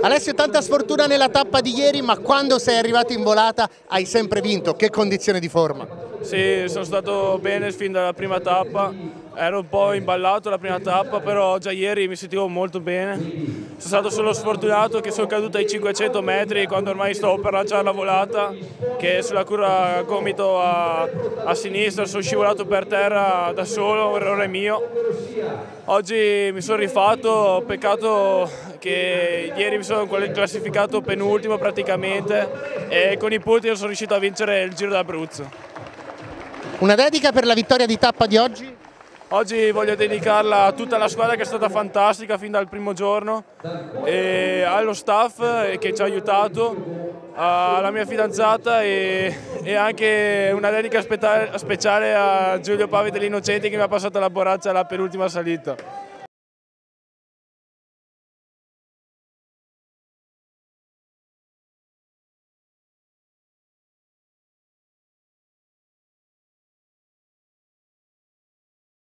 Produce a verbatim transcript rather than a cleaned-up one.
Alessio, tanta sfortuna nella tappa di ieri, ma quando sei arrivato in volata hai sempre vinto. Che condizione di forma? Sì, sono stato bene fin dalla prima tappa, ero un po' imballato la prima tappa, però già ieri mi sentivo molto bene. Sono stato solo sfortunato che sono caduto ai cinquecento metri quando ormai stavo per lanciare la volata, che sulla curva gomito a, a sinistra sono scivolato per terra da solo, un errore mio. Oggi mi sono rifatto, peccato che ieri mi sono classificato penultimo praticamente e con i punti sono riuscito a vincere il Giro d'Abruzzo. Una dedica per la vittoria di tappa di oggi? Oggi voglio dedicarla a tutta la squadra che è stata fantastica fin dal primo giorno, e allo staff che ci ha aiutato, alla mia fidanzata e, e anche una dedica speciale a Giulio Pavi dell'Innocenti che mi ha passato la borraccia alla penultima salita.